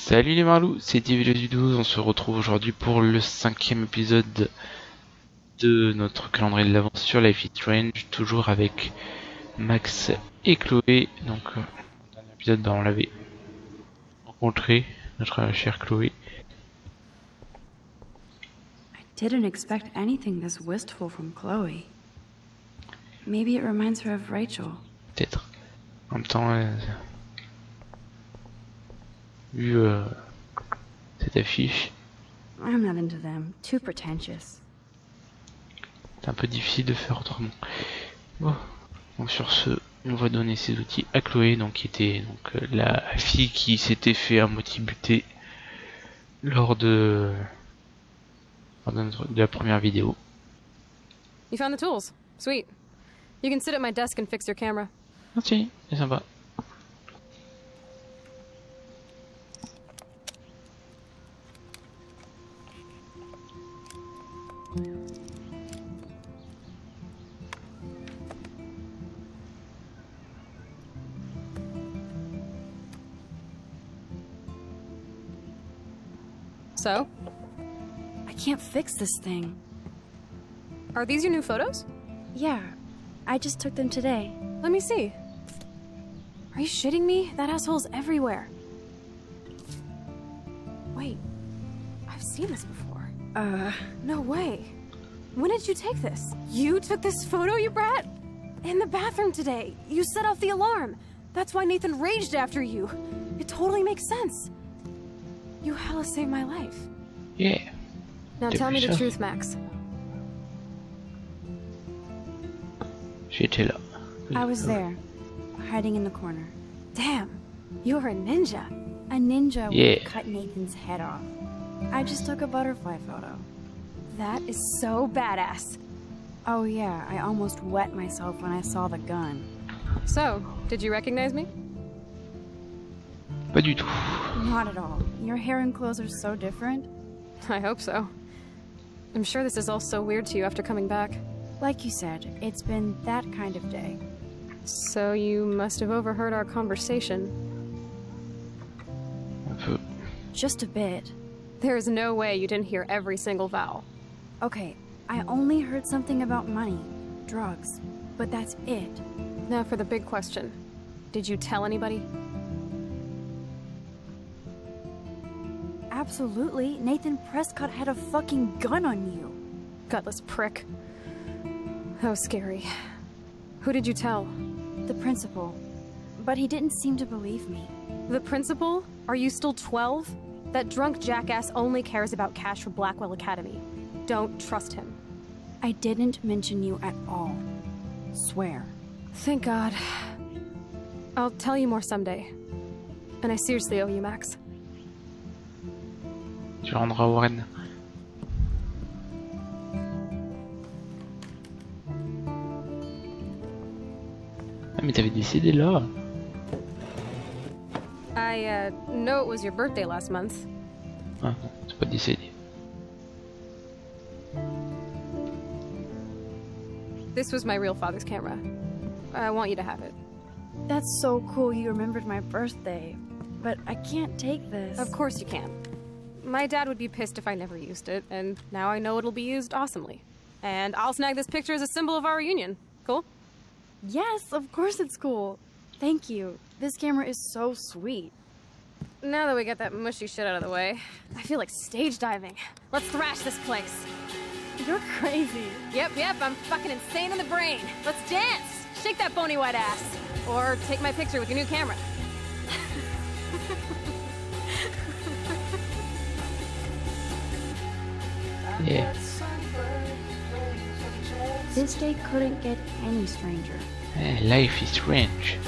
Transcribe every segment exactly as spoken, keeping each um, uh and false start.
Salut les Marlous, c'est Divilles du douze, on se retrouve aujourd'hui pour le cinquième épisode de notre calendrier de l'avance sur Life is Strange, toujours avec Max et Chloé. Donc, euh, dans le dernier épisode, bah, on l'avait rencontré, notre chère Chloé. I didn't expect anything this wistful from Chloe. Maybe it reminds her of Rachel. Peut-être. En même temps, euh, vu euh, cette affiche, I'm not into them. Too pretentious. c'est un peu difficile de faire autrement. Bon, donc sur ce, on va donner ces outils à Chloé, donc qui était donc euh, la fille qui s'était fait à moitié buter lors de, lors de, notre- de la première vidéo. You found the tools. Sweet. You can sit at my desk and fix your camera. Merci, c'est sympa. So, I can't fix this thing. are these your new photos? Yeah, I just took them today. Let me see. Are you shitting me? That asshole's everywhere. Wait. I've seen this before. Uh, No way. When did you take this? You took this photo, you brat? In the bathroom today. You set off the alarm. That's why Nathan raged after you. It totally makes sense. You hella saved my life. Yeah. Now T'es tell me the méchant. truth, Max. J'étais là. I was there, hiding in the corner. Damn. You're a ninja. A ninja Yeah. would cut Nathan's head off. I just took a butterfly photo. That is so badass. Oh yeah, I almost wet myself when I saw the gun. So, did you recognize me? Pas du tout. Not at all. Your hair and clothes are so different. I hope so. I'm sure this is all so weird to you after coming back. Like you said, it's been that kind of day. So you must have overheard our conversation. Un peu. Just a bit. There is no way you didn't hear every single vowel. Okay, I only heard something about money, drugs, but that's it. Now for the big question. Did you tell anybody? Absolutely. Nathan Prescott had a fucking gun on you. Gutless prick. That was scary. Who did you tell? The principal. But he didn't seem to believe me. The principal? Are you still twelve? That drunk jackass only cares about cash for Blackwell Academy. Don't trust him. I didn't mention you at all. Swear. Thank God. I'll tell you more someday. And I seriously owe you, Max. Tu rendras Warren. Ah mais t'avais décidé là. I, uh, know it was your birthday last month. Ah non, c'est pas décédé. This was my real father's camera. I want you to have it. That's so cool you remembered my birthday. But I can't take this. Of course you can. My dad would be pissed if I never used it, and now I know it'll be used awesomely. And I'll snag this picture as a symbol of our reunion. Cool? Yes, of course it's cool. Thank you. This camera is so sweet. Now that we got that mushy shit out of the way, I feel like stage diving. Let's thrash this place. You're crazy. Yep, yep, I'm fucking insane in the brain. Let's dance! Shake that bony white ass. Or take my picture with your new camera. Yeah. This day couldn't get any stranger. Eh, Life is Strange.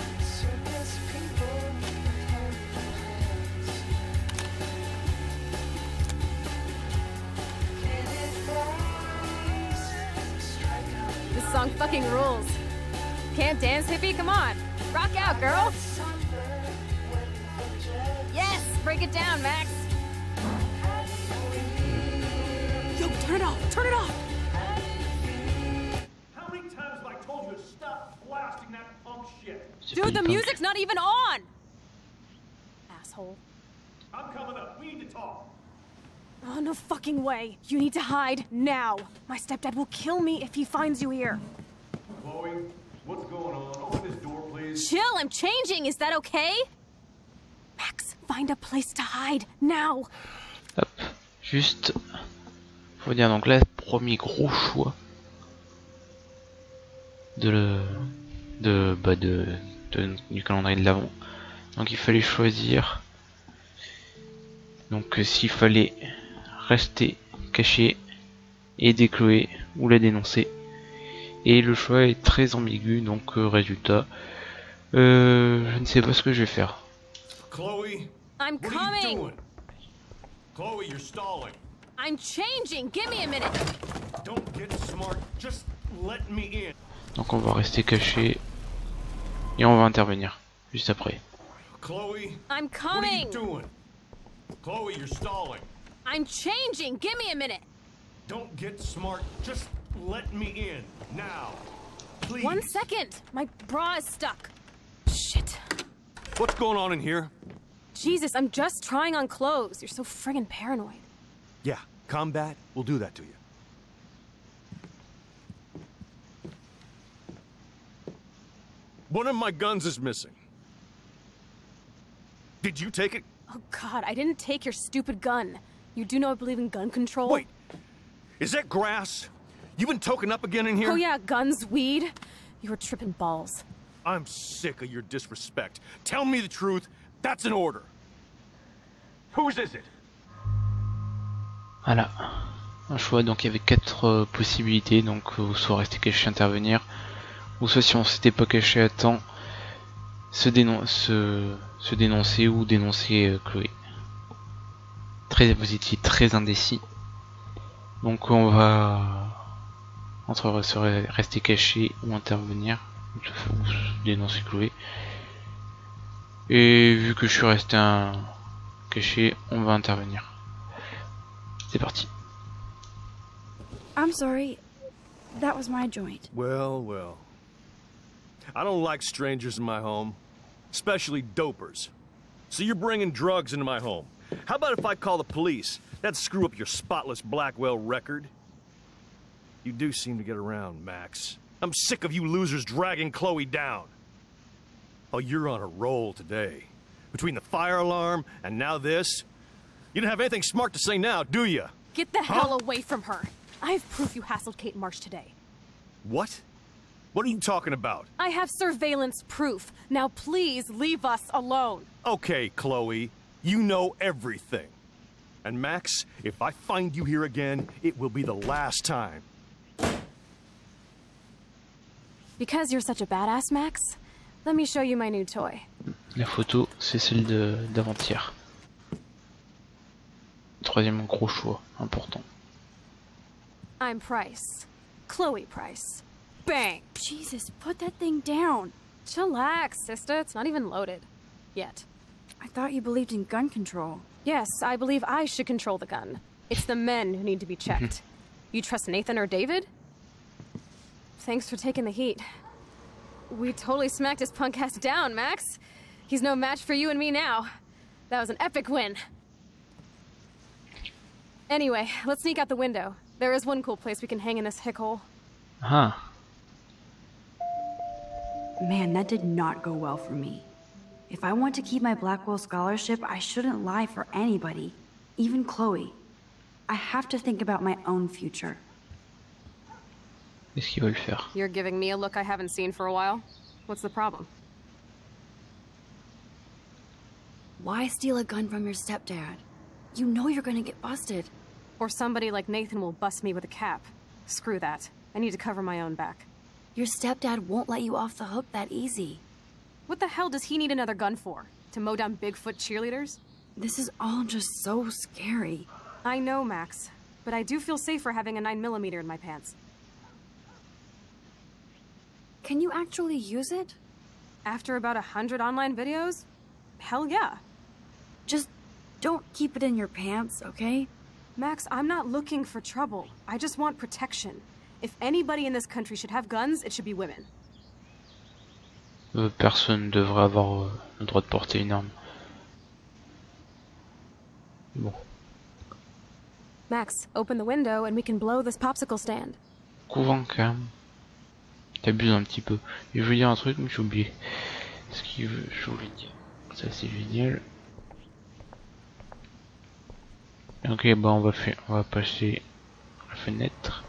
This song fucking rules. Can't dance, hippie? Come on. Rock out, girl. Yes! Break it down, Max. Yo, turn it off! Turn it off! How many times have I told you to stop blasting that punk shit? C'est pas Dude, du the punk. music's not even on! Asshole. I'm coming up. We need to talk. Oh, no fucking way. You need to hide now. My stepdad will kill me if he finds you here. Chloe, what's going on? Open this door, please. Chill, I'm changing. Is that okay? Max, find a place to hide now. Hop, juste, faut dire donc là, premier gros choix de le, de, bah de, de, du calendrier de l'Avent. Donc il fallait choisir. Donc euh, s'il fallait rester caché, aider Chloé ou la dénoncer. Et le choix est très ambigu, donc euh, résultat, euh, je ne sais pas ce que je vais faire. Chloe, I'm what are you coming. doing? Chloe, you're stalling. I'm changing. Give me a minute. Don't get smart. Just let me in. Donc on va rester caché et on va intervenir juste après. Chloe, I'm what are you coming. doing? Chloe, you're stalling. I'm changing. Give me a minute. Don't get smart. Just let me in now. Please. One second. My bra is stuck. Shit. What's going on in here? Jesus, I'm just trying on clothes. You're so friggin' paranoid. Yeah, combat will do that to you. One of my guns is missing. Did you take it? Oh god, I didn't take your stupid gun. You do know I believe in gun control? Wait, is that grass? You been token up again in here? Oh yeah, guns, weed. You were tripping balls. I'm sick of your disrespect. Tell me the truth. That's an order. Whose is it? Voilà, un choix. Donc il y avait quatre euh, possibilités, donc euh, soit rester caché, intervenir, ou soit si on s'était pas caché à temps, se, dénon se, se dénoncer ou dénoncer euh, Chloé. Très positif, très indécis. Donc on va entre se rester caché ou intervenir, ou se, ou se dénoncer Chloé. Et vu que je suis resté un caché, on va intervenir. C'est parti. I'm sorry. That was my joint. Well, well. I don't like strangers in my home, especially dopers. So you're bringing drugs into my home. How about if I call the police? That'd screw up your spotless Blackwell record. You do seem to get around, Max. I'm sick of you losers dragging Chloe down. Oh, you're on a roll today. Between the fire alarm and now this. You don't have anything smart to say now, do you? Get the Huh? hell away from her. I have proof you hassled Kate Marsh today. What? What are you talking about? I have surveillance proof. Now please leave us alone. Okay, Chloe, you know everything. And Max, if I find you here again, it will be the last time. Because you're such a badass, Max, let me show you my new toy. La photo, c'est celle de d'avant-hier. Troisième gros choix, important. I'm Price. Chloe Price. Bang! Jesus, put that thing down. Chillax, sister. It's not even loaded. Yet. I thought you believed in gun control. Yes, I believe I should control the gun. It's the men who need to be checked. You trust Nathan or David? Thanks for taking the heat. We totally smacked his punk ass down, Max. He's no match for you and me now. That was an epic win. Anyway, let's sneak out the window. There is one cool place we can hang in this hick hole. Ah, Man, that did not go well for me. If I want to keep my Blackwell scholarship, I shouldn't lie for anybody, even Chloe. I have to think about my own future. qu'est-ce qu'ils veulent faire? You're giving me a look I haven't seen for a while. What's the problem? Why steal a gun from your stepdad? You know you're gonna get busted. Or somebody like Nathan will bust me with a cap. Screw that. I need to cover my own back. Your stepdad won't let you off the hook that easy. What the hell does he need another gun for? To mow down Bigfoot cheerleaders? This is all just so scary. I know, Max. But I do feel safer having a nine millimeter in my pants. Can you actually use it? After about a hundred online videos? Hell yeah. Just don't keep it in your pants, okay? Max, I'm not looking for trouble. I just want protection. If anybody in this country should have guns, it should be women. Euh, personne ne devrait avoir euh, le droit de porter une arme. Bon. Max, open the window and we can blow this popsicle stand. Couvent quand même. T'abuses un petit peu. Et je veux dire un truc, mais j'ai oublié. Ce qu'il veut, je voulais dire. Ça c'est génial. Ok, bah on va faire, on va passer la fenêtre.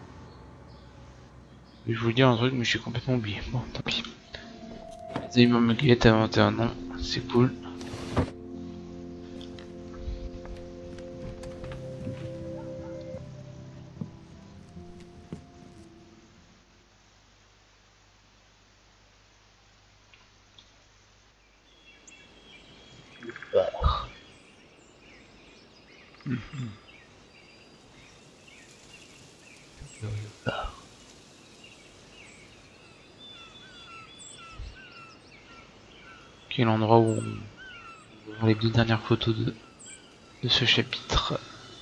Et je voulais dire un truc, mais j'ai complètement oublié. Bon, tant pis. Zayman Muguet a vingt et un ans, c'est cool. Qui est l'endroit où on voit les deux dernières photos de, de ce chapitre.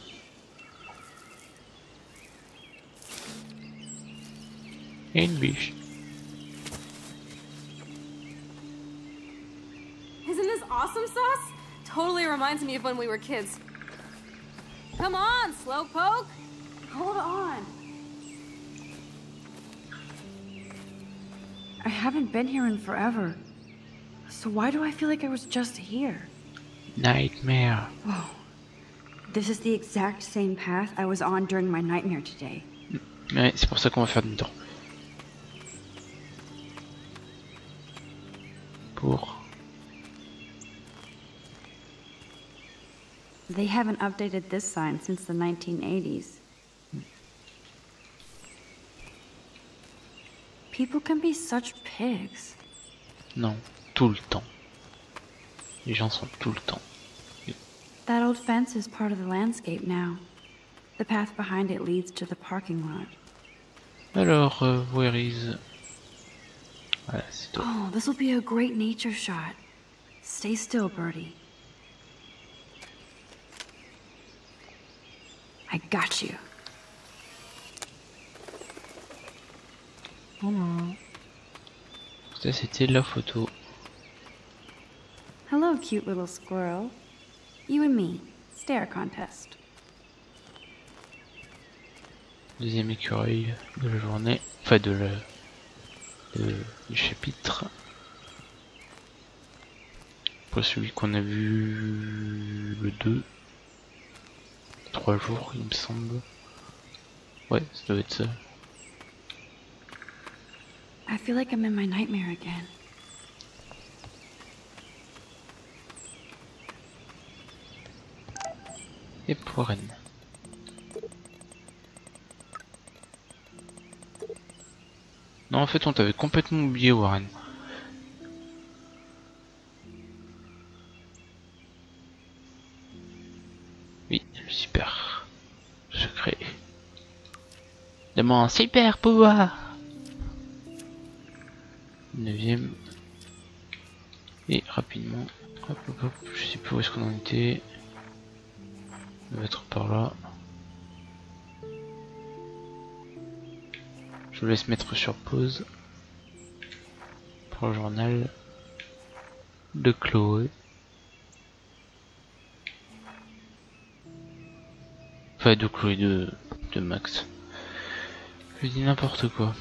Et une biche. Isn't this awesome sauce? Totally reminds me of when we were kids. Come on, Slowpoke! Hold on. I haven't been here in forever. So why do I feel like I was just here? Nightmare. Whoa. This is the exact same path I was on during my nightmare today. Ouais, c'est pour ça qu'on va faire demi-tour. Pour... They haven't updated this sign since the nineteen eighties. People can be such pigs. Non, tout le temps. Les gens sont tout le temps. That old fence is part of the landscape now. The path behind it leads to the parking lot. Alors, euh, where is... Voilà, c'est tout. Oh, this will be a great nature shot. Stay still, Birdie. I got you. Voilà. Ça, c'était la photo. Hello, cute little squirrel. You and me. Stare contest. Deuxième écureuil de la journée. Enfin, de la... De, du chapitre. Après celui qu'on a vu... Le deux. Trois jours, il me semble. Ouais, ça doit être ça. I feel like I'm in my nightmare again. Et pour Rennes. Non, en fait, on t'avait complètement oublié, Warren. Oui, le super secret. Demande super pouvoir. Neuvième. Et rapidement. Hop, hop, hop. Je sais plus où est-ce qu'on en était. On va être par là. Je vous laisse mettre sur pause pour le journal de Chloé. Enfin de Chloé, de, de Max. Je dis n'importe quoi.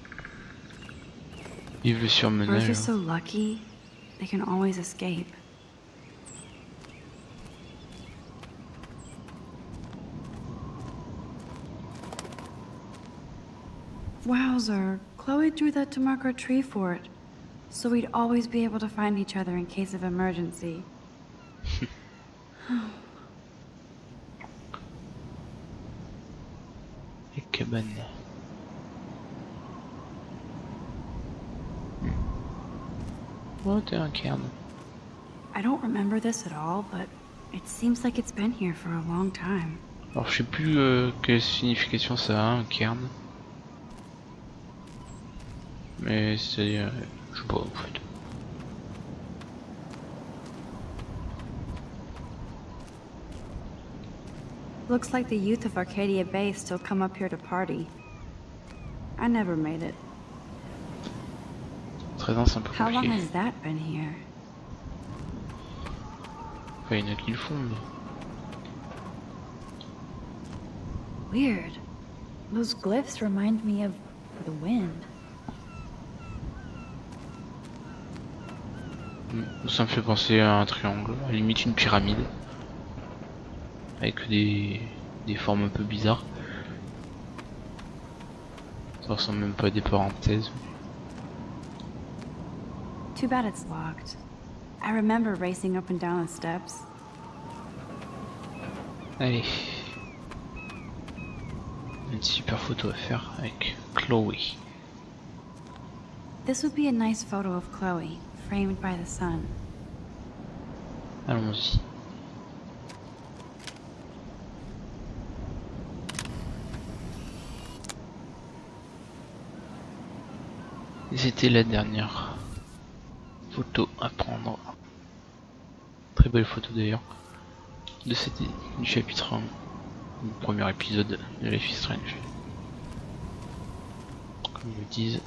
Vive le surmenage. Birds are so lucky, they can always escape. Wowzer, Chloe drew that to mark our tree fort, so we'd always be able to find each other in case of emergency. Et cabane. Oh, t'es un cairn. I don't remember this at all, but it seems like it's been here for a long time. Alors je sais plus euh, quelle signification ça a, un cairn. Mais c'est... Euh, je sais pas en fait. Looks like the youth of Arcadia Bay still come up here to party. I never made it. treize ans c'est un peu How long compliqué. has that been here? Enfin, il y en a qui le font mais... Weird. Those glyphs remind me of the wind. Ça me fait penser à un triangle, à la limite une pyramide. Avec des, des formes un peu bizarres. Ça ressemble même pas à des parenthèses. Too bad it's locked. I remember racing up and down the steps. Allez. Une super photo à faire avec Chloé. This would be a nice photo of Chloe, framed by the sun. Allons-y. C'était la dernière photo à prendre. Très belle photo d'ailleurs. De cette, du chapitre un, du premier épisode de Life is Strange. Comme ils le disent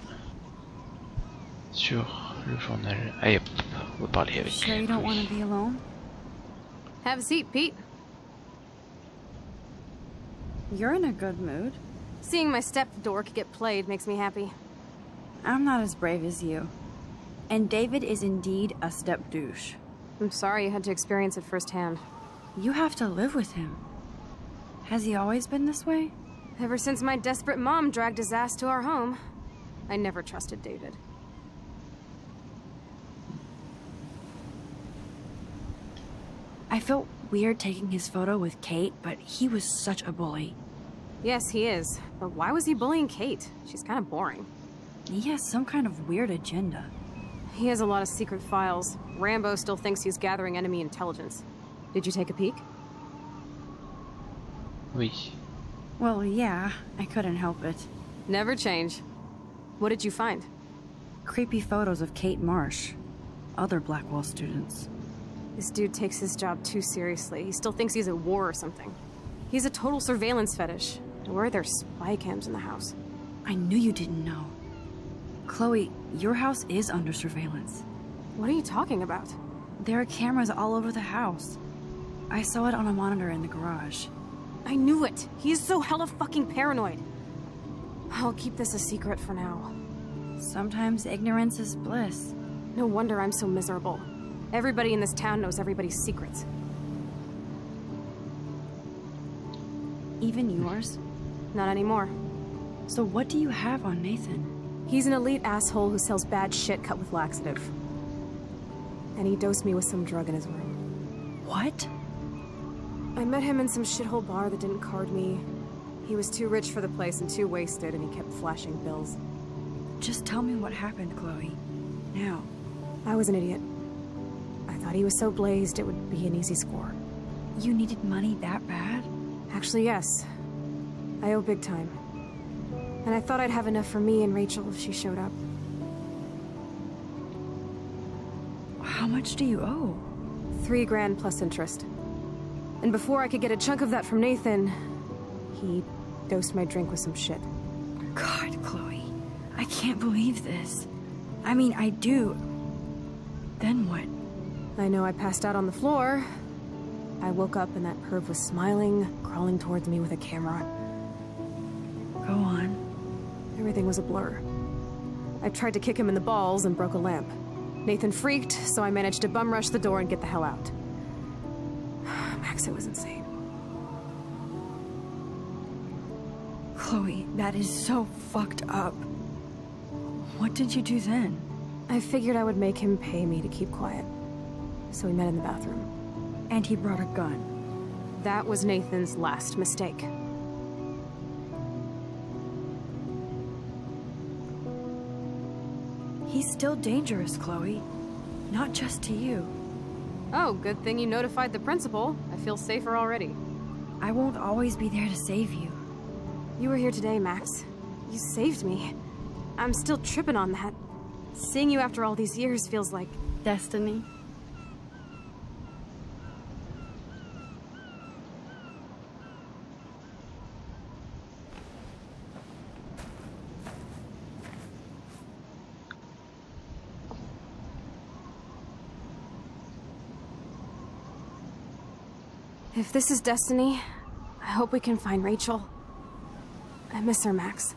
sur le journal. Allez hop, on va parler avec Sure you don't want to be alone? Have a seat, Pete. You're in a good mood. Seeing my step dork get played makes me happy. I'm not as brave as you. And David is indeed a step douche. I'm sorry you had to experience it firsthand. You have to live with him. Has he always been this way? Ever since my desperate mom dragged his ass to our home, I never trusted David. I felt weird taking his photo with Kate, but he was such a bully. Yes, he is. But why was he bullying Kate? She's kind of boring. He has some kind of weird agenda. He has a lot of secret files. Rambo still thinks he's gathering enemy intelligence. Did you take a peek? Oui. Well, yeah, I couldn't help it. Never change. What did you find? Creepy photos of Kate Marsh. Other Blackwell students. This dude takes his job too seriously. He still thinks he's at war or something. He's a total surveillance fetish. Where are there spy cams in the house? I knew you didn't know. Chloe, your house is under surveillance. What are you talking about? There are cameras all over the house. I saw it on a monitor in the garage. I knew it! He's so hella fucking paranoid. I'll keep this a secret for now. Sometimes ignorance is bliss. No wonder I'm so miserable. Everybody in this town knows everybody's secrets. Even yours? Not anymore. So what do you have on Nathan? He's an elite asshole who sells bad shit cut with laxative. And he dosed me with some drug in his room. What? I met him in some shithole bar that didn't card me. He was too rich for the place and too wasted, and he kept flashing bills. Just tell me what happened, Chloe. Now. I was an idiot. I thought he was so blazed it would be an easy score. You needed money that bad? Actually, yes. I owe big time. And I thought I'd have enough for me and Rachel if she showed up. How much do you owe? Three grand plus interest. And before I could get a chunk of that from Nathan, he dosed my drink with some shit. God, Chloe. I can't believe this. I mean, I do. Then what? I know I passed out on the floor. I woke up and that perv was smiling, crawling towards me with a camera. Go on. Everything was a blur. I tried to kick him in the balls and broke a lamp. Nathan freaked, so I managed to bum rush the door and get the hell out. Max, it was insane. Chloe, that is so fucked up. What did you do then? I figured I would make him pay me to keep quiet. So we met in the bathroom. And he brought a gun. That was Nathan's last mistake. He's still dangerous, Chloe. Not just to you. Oh, good thing you notified the principal. I feel safer already. I won't always be there to save you. You were here today, Max. You saved me. I'm still tripping on that. Seeing you after all these years feels like... destiny. If this is destiny, I hope we can find Rachel. I miss her, Max.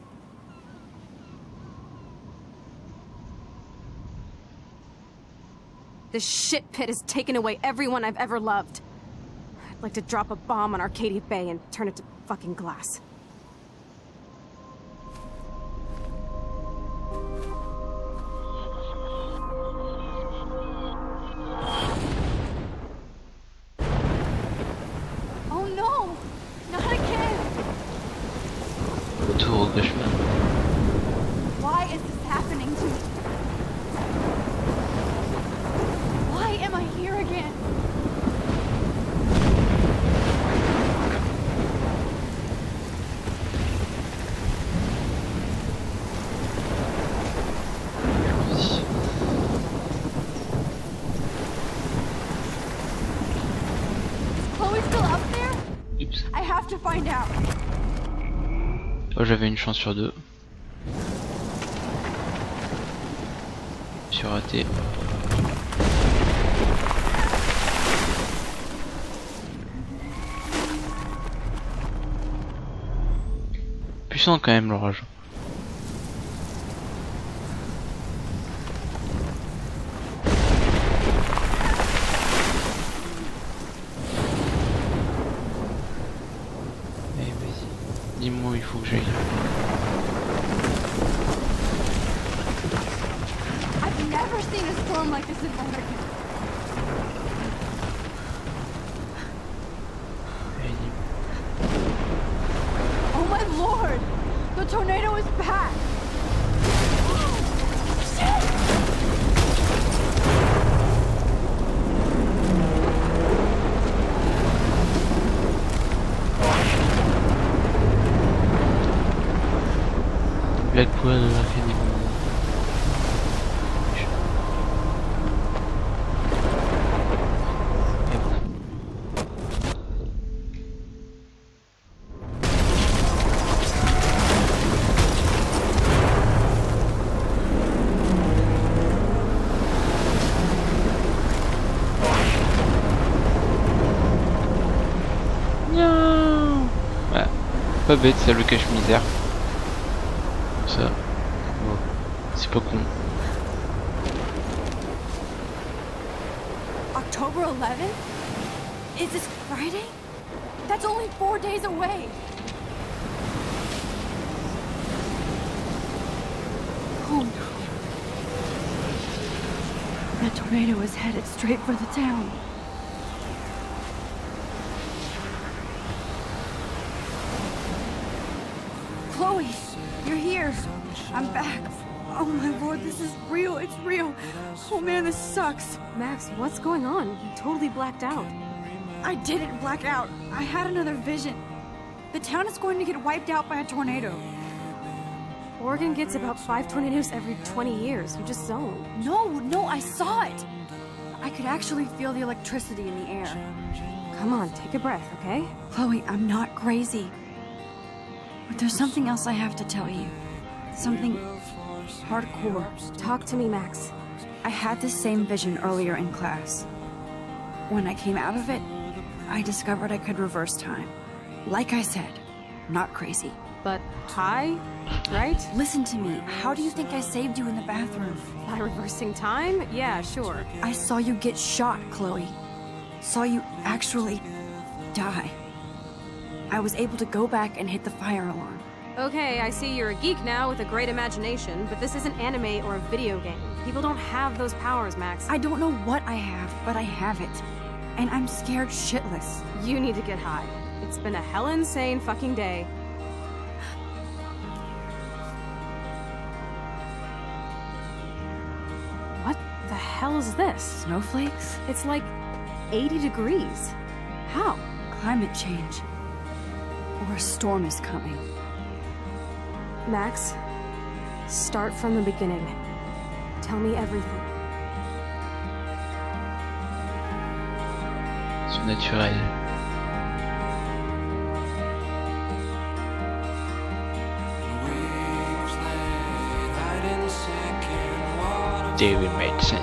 This shit pit has taken away everyone I've ever loved. I'd like to drop a bomb on Arcadia Bay and turn it to fucking glass. Oh no! Not again! Retour au cauchemar. Why is this happening to me? Why am I here again? Is Chloe still up there? Oups. I have to find out. Oh, j'avais une chance sur deux. Je suis raté. Puissant quand même l'orage. Allez, vas-y. Dis-moi où il faut que j'aille. I've never seen a storm like this in Oregon. Allez, dis-moi. Oh my lord! The tornado is back! Shit! Blackpool de l'Arcadia. Non. Ouais, pas bête ça le cache-misère. Ça, bon, c'est pas con. October eleventh? Is this Friday? That's only four days away. Oh no. That tornado is headed straight for the town. Chloe, you're here. I'm back. Oh my lord, this is real. It's real. Oh man, this sucks. Max, what's going on? You totally blacked out. I didn't black out. I had another vision. The town is going to get wiped out by a tornado. Oregon gets about five tornadoes every twenty years. You just zoned. No, no, I saw it. I could actually feel the electricity in the air. Come on, take a breath, okay? Chloe, I'm not crazy. But there's something else I have to tell you. Something hardcore. Talk to me, Max. I had this same vision earlier in class. When I came out of it, I discovered I could reverse time. Like I said, not crazy. But high, right? Listen to me. How do you think I saved you in the bathroom? By reversing time? Yeah, sure. I saw you get shot, Chloe. Saw you actually die. I was able to go back and hit the fire alarm. Okay, I see you're a geek now with a great imagination, but this isn't anime or a video game. People don't have those powers, Max. I don't know what I have, but I have it. And I'm scared shitless. You need to get high. It's been a hell insane fucking day. What the hell is this? Snowflakes? It's like eighty degrees. How? Climate change. Or a storm is coming. Max, start from the beginning. Tell me everything. Surnaturel. David Madsen.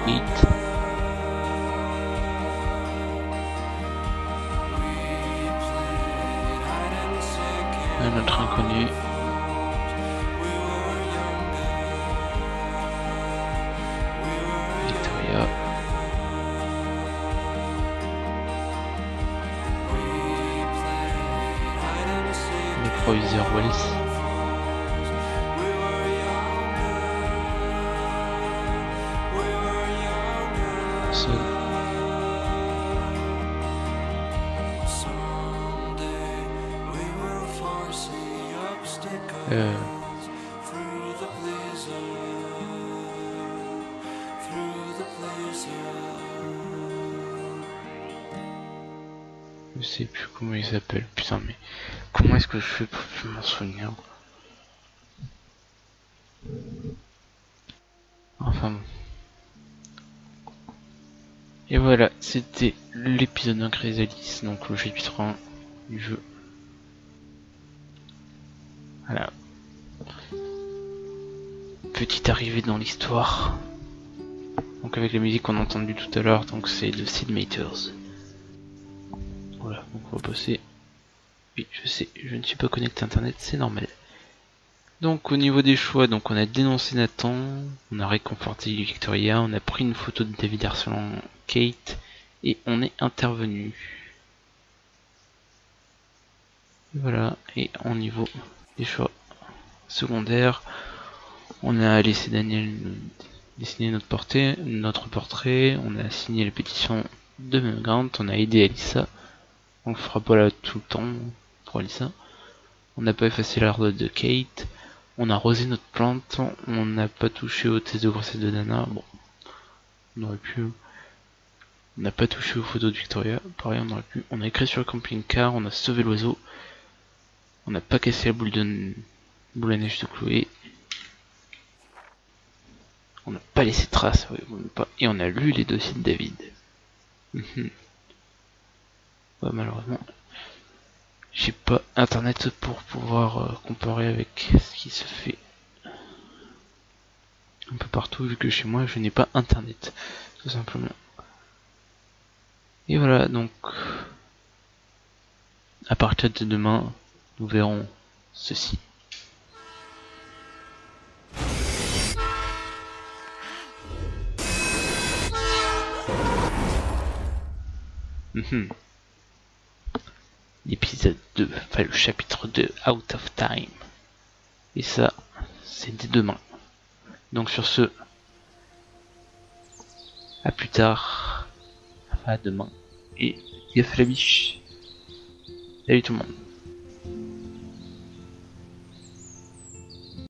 Hit. Un autre inconnu. Victoria. Le proviseur Wells. Euh... Je sais plus comment il s'appelle, putain mais comment est-ce que je fais pour m'en souvenir? Enfin bon. Et voilà, c'était l'épisode d'un Chrysalis, donc le chapitre un du jeu. Voilà. Petite arrivée dans l'histoire. Donc avec la musique qu'on a entendue tout à l'heure, donc c'est de Sid Meier's. Voilà, donc on va passer. Oui, je sais, je ne suis pas connecté à internet, c'est normal. Donc au niveau des choix, donc on a dénoncé Nathan, on a réconforté Victoria, on a pris une photo de David harcelant Kate et on est intervenu. Voilà, et au niveau des choix secondaires, on a laissé Daniel dessiner notre portrait, notre portrait, on a signé la pétition de Grant, on a aidé Alyssa, on le fera pas là tout le temps pour Alyssa, on n'a pas effacé l'arbre de Kate, on a arrosé notre plante, on n'a pas touché au test de grossesse de Dana, bon, on aurait pu, on n'a pas touché aux photos de Victoria, pareil on aurait pu, on a écrit sur le camping-car, on a sauvé l'oiseau, on n'a pas cassé la boule de boule à neige de Chloé, on n'a pas laissé de traces, ouais, pas, et on a lu les dossiers de David. Ouais, malheureusement, j'ai pas internet pour pouvoir euh, comparer avec ce qui se fait un peu partout, vu que chez moi je n'ai pas internet, tout simplement. Et voilà, donc à partir de demain, nous verrons ceci. Mmh. L'épisode deux, enfin le chapitre deux, Out of Time. Et ça, c'est dès demain. Donc sur ce, à plus tard, à demain, et gaffe à la biche. Salut tout le monde.